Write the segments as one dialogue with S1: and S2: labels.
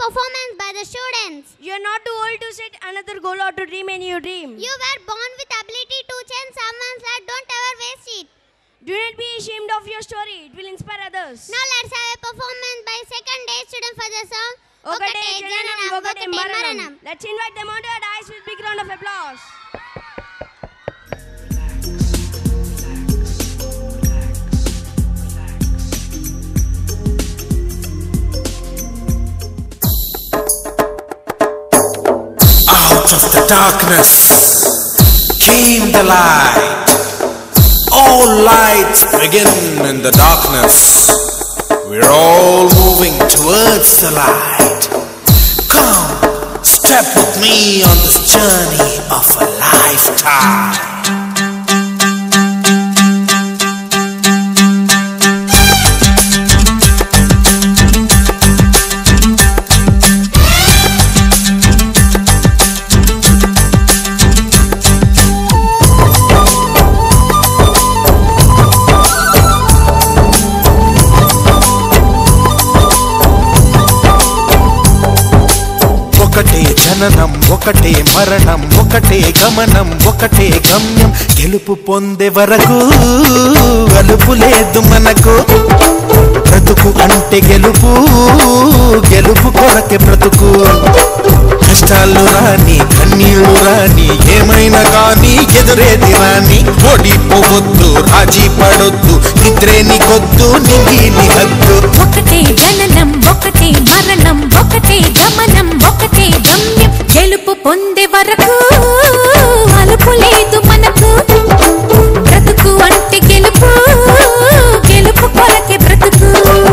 S1: performance by the students.
S2: You are not too old to set another goal or to dream a new dream.
S1: You were born with ability to change someone's life. Don't ever waste it.
S2: Do not be ashamed of your story. It will inspire others.
S1: Now let's have a performance by second day student for the song
S2: Okate, Jananam,
S1: Okate, Maranam.
S2: Let's invite them onto our dais with big round of applause.
S3: Out of the darkness came the light. All lights begin in the darkness. We're all moving towards the light. Come, step with me on this journey of a lifetime. ఒకటే జననం ఒకటే మరణం ఒకటే గమనం ఒకటే గమ్యం గెలుపు పొందే వరకు అలుపు లేదు మనకు బ్రతుకు అంటే గెలుపు గెలుపు కొరకే బ్రతుకు కష్టాలు రాని కన్నీళ్లు రాని ఏమైనా కానీ ఎదురేది రాని ఓడిపోవద్దు రాజీ పడొద్దు నిద్రే నీకొద్దు నింగిని హద్దు
S4: ఒకటే జననం ఒకటే మరణం ఒకటే గమనం ఒకటే గమ్యం గెలుపు పొందే వరకు అలుపు లేదు మనకు బ్రతుకు అంటే గెలుపు గెలుపు కొరకే బ్రతుకు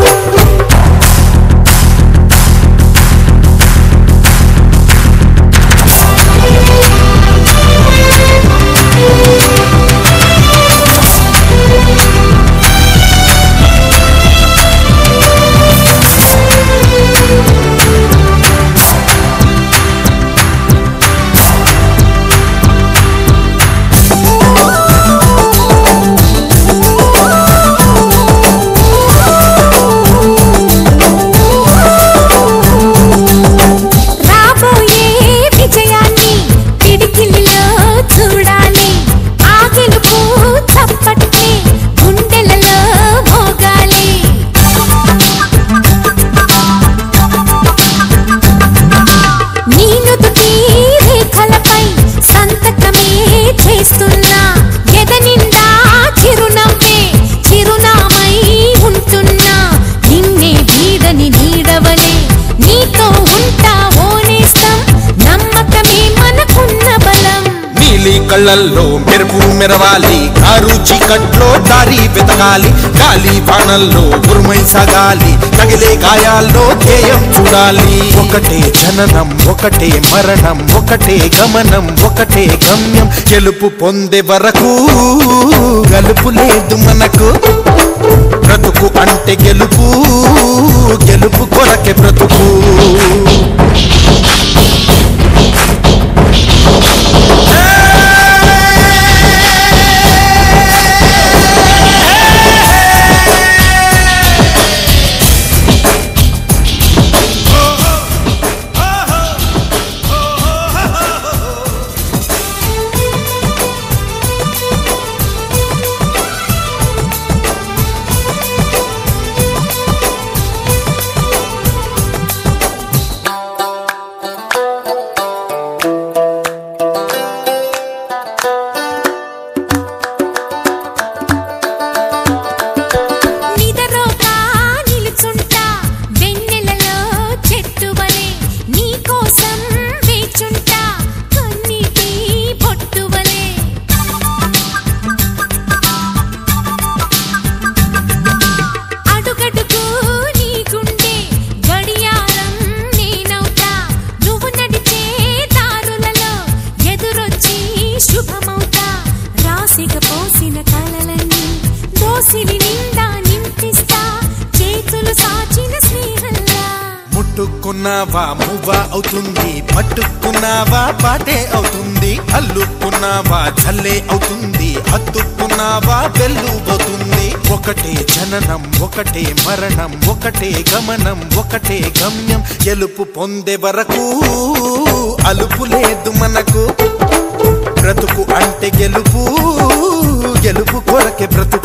S3: కళ్ళల్లో మెరుపు మెరవాలి కారు చీకట్లో దారి వెతకాలి గాలి బాణల్లో ఉరుమై సాగాలి తగిలే గాయాల్లో ధ్యేయం చూడాలి ఒకటే జననం ఒకటే మరణం ఒకటే గమనం ఒకటే గమ్యం గెలుపు పొందే వరకు గలుపు లేదు మనకు బ్రతుకు అంటే గెలుపు గెలుపు కొరకే బ్రతుకు ముట్టుకున్నావా మువ్వా అవుతుంది, పట్టుకున్నావా పాటే అవుతుంది, అల్లుకున్నావా జల్లే అవుతుంది, హత్తుకున్నావా వెల్లుబోతుంది. ఒకటే జననం ఒకటే మరణం ఒకటే గమనం ఒకటే గమ్యం, గెలుపు పొందే వరకు అలుపు లేదు మనకు. బ్రతుకు అంటే గెలుపు, గెలుపు కొరకే బ్రతుకు.